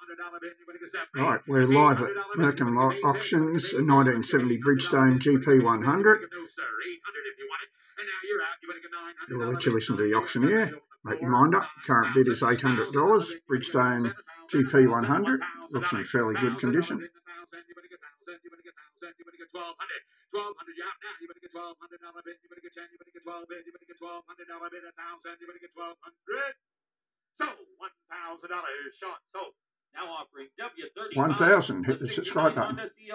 Right, we're live at American Auctions, a 1970 Bridgestone GP100. We'll let you listen to the auctioneer. Make your mind up. Current bid is $800. Bridgestone GP100. Looks in fairly good condition. So $1,000 short. So now offering W30. 1,000. Hit the subscribe button.